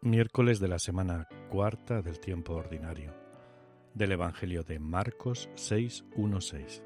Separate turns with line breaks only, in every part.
Miércoles de la semana cuarta del tiempo ordinario, del Evangelio de Marcos 6:1-6.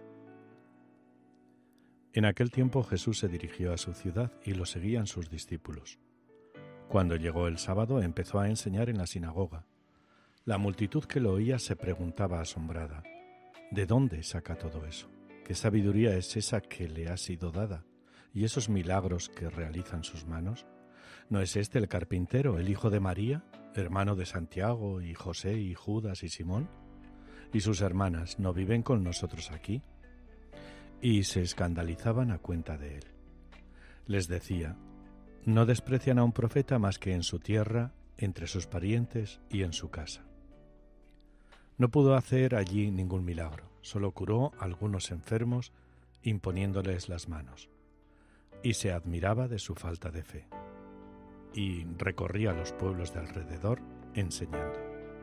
En aquel tiempo Jesús se dirigió a su ciudad y lo seguían sus discípulos. Cuando llegó el sábado empezó a enseñar en la sinagoga. La multitud que lo oía se preguntaba asombrada: ¿de dónde saca todo eso? ¿Qué sabiduría es esa que le ha sido dada? ¿Y esos milagros que realizan sus manos? ¿No es este el carpintero, el hijo de María, hermano de Santiago y José y Judas y Simón? ¿Y sus hermanas no viven con nosotros aquí? Y se escandalizaban a cuenta de él. Les decía: no desprecian a un profeta más que en su tierra, entre sus parientes y en su casa. No pudo hacer allí ningún milagro, solo curó a algunos enfermos imponiéndoles las manos. Y se admiraba de su falta de fe. Y recorría los pueblos de alrededor enseñando.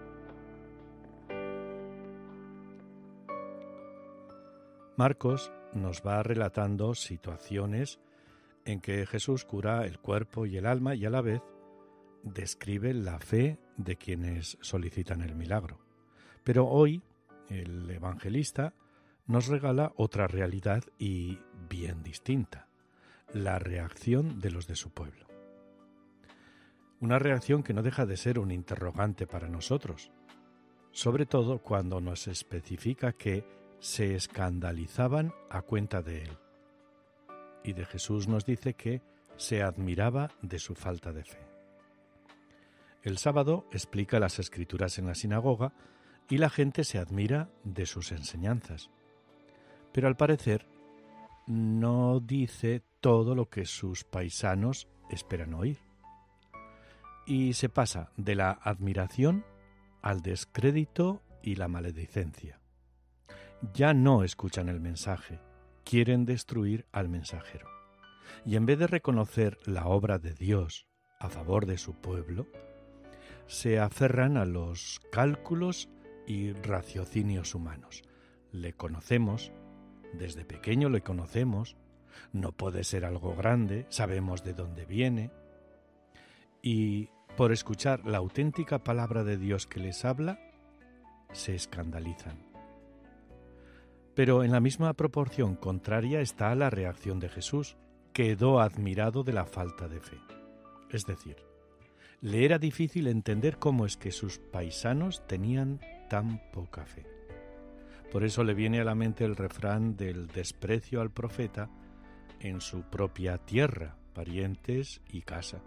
Marcos nos va relatando situaciones en que Jesús cura el cuerpo y el alma y a la vez describe la fe de quienes solicitan el milagro. Pero hoy el evangelista nos regala otra realidad y bien distinta: la reacción de los de su pueblo. Una reacción que no deja de ser un interrogante para nosotros, sobre todo cuando nos especifica que se escandalizaban a cuenta de él. Y de Jesús nos dice que se admiraba de su falta de fe. El sábado explica las Escrituras en la sinagoga y la gente se admira de sus enseñanzas. Pero al parecer no dice todo lo que sus paisanos esperan oír. Y se pasa de la admiración al descrédito y la maledicencia. Ya no escuchan el mensaje, quieren destruir al mensajero. Y en vez de reconocer la obra de Dios a favor de su pueblo, se aferran a los cálculos y raciocinios humanos. Le conocemos, desde pequeño le conocemos, no puede ser algo grande, sabemos de dónde viene. Y por escuchar la auténtica palabra de Dios que les habla, se escandalizan. Pero en la misma proporción contraria está la reacción de Jesús. Quedó admirado de la falta de fe. Es decir, le era difícil entender cómo es que sus paisanos tenían tan poca fe. Por eso le viene a la mente el refrán del desprecio al profeta en su propia tierra, parientes y casa.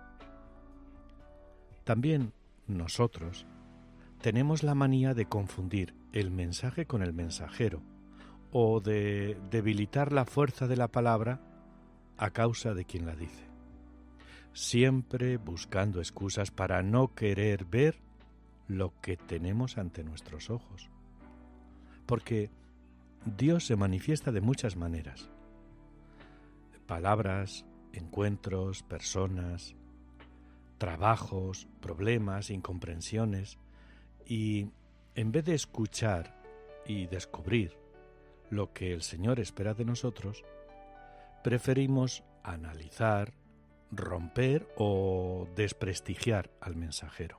También nosotros tenemos la manía de confundir el mensaje con el mensajero o de debilitar la fuerza de la palabra a causa de quien la dice, siempre buscando excusas para no querer ver lo que tenemos ante nuestros ojos. Porque Dios se manifiesta de muchas maneras: palabras, encuentros, personas, trabajos, problemas, incomprensiones, y en vez de escuchar y descubrir lo que el Señor espera de nosotros, preferimos analizar, romper o desprestigiar al mensajero.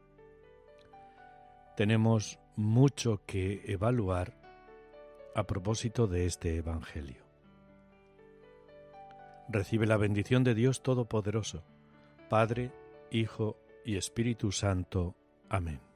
Tenemos mucho que evaluar a propósito de este Evangelio. Recibe la bendición de Dios Todopoderoso, Padre, Hijo y Espíritu Santo. Amén.